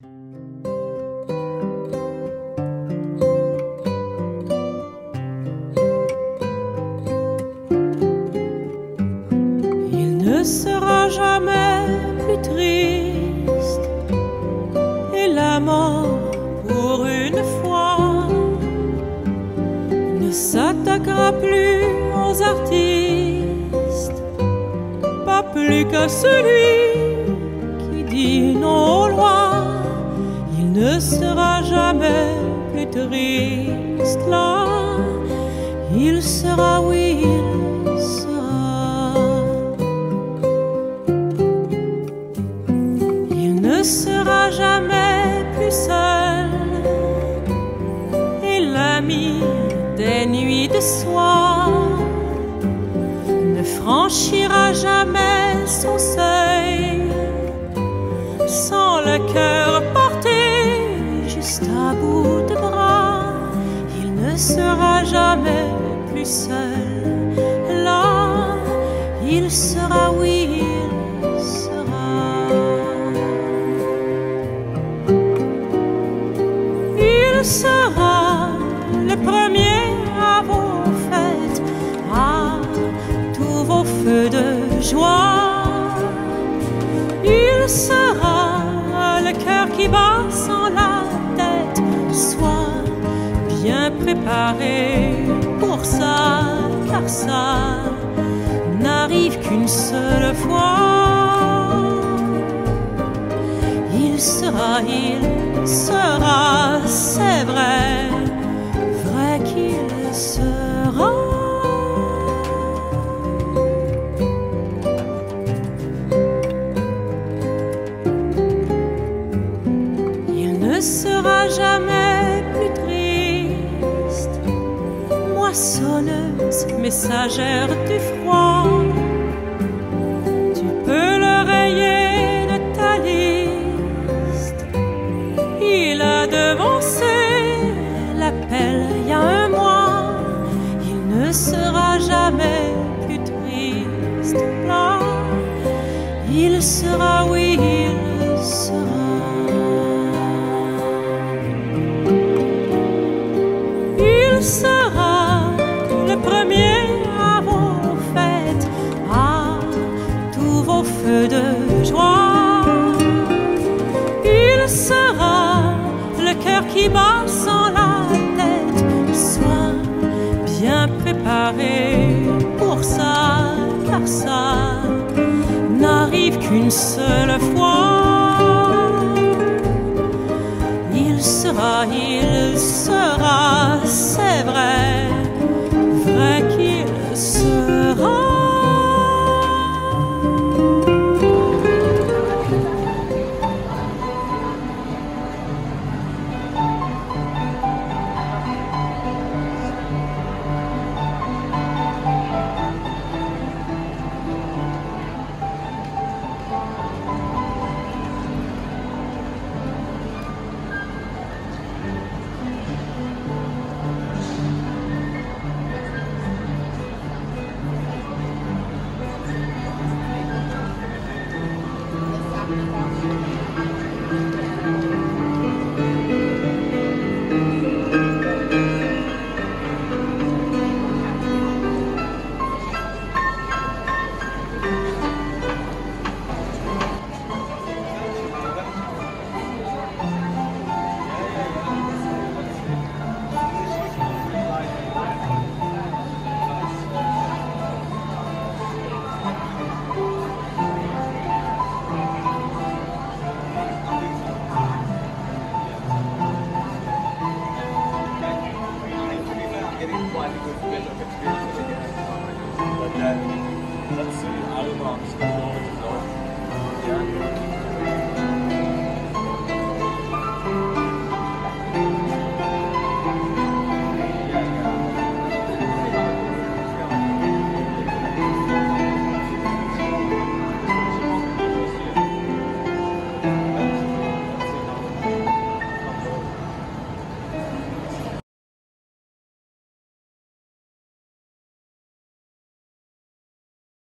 Il ne sera jamais plus triste et la mort pour une fois ne s'attaquera plus aux artistes, pas plus qu'à celui qui dit non aux lois. Il ne sera jamais plus triste là, il sera, oui, il sera. Il ne sera jamais plus seul et l'ami des nuits de soir ne franchira jamais son seuil sans le cœur porté juste à bout de bras. Il ne sera jamais plus seul là, il sera, oui, il sera. Il sera le premier à vos fêtes, à tous vos feux de joie. Il sera le cœur qui bat sans la tête. Sois bien préparé pour ça, car ça n'arrive qu'une seule fois. Il sera, c'est vrai, vrai qu'il sera. Il ne sera jamais plus triste, moissonneuse, messagère du froid. Tu peux le rayer de ta liste. Il a devancé l'appel il y a un mois. Il ne sera jamais plus triste là, il sera, oui, il sera. Il sera le premier à vos fêtes, à tous vos feux de joie. Il sera le cœur qui bat sans la tête. Sois bien préparé pour ça, car ça n'arrive qu'une seule fois. Il sera, c'est vrai, vrai qu'il sera. But let's see, I don't know.